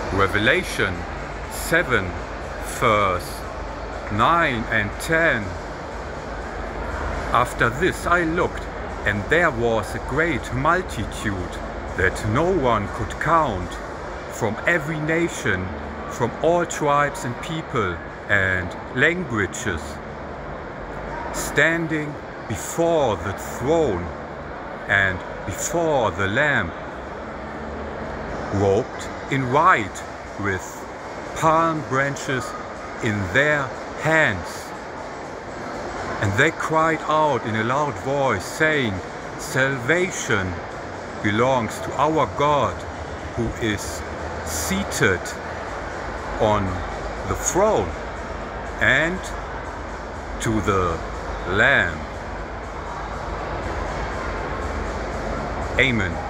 Revelation 7 verse 9 and 10. After this I looked, and there was a great multitude that no one could count, from every nation, from all tribes and people and languages, standing before the throne and before the Lamb, robed in white, with palm branches in their hands. And they cried out in a loud voice, saying, "Salvation belongs to our God, who is seated on the throne, and to the Lamb." Amen.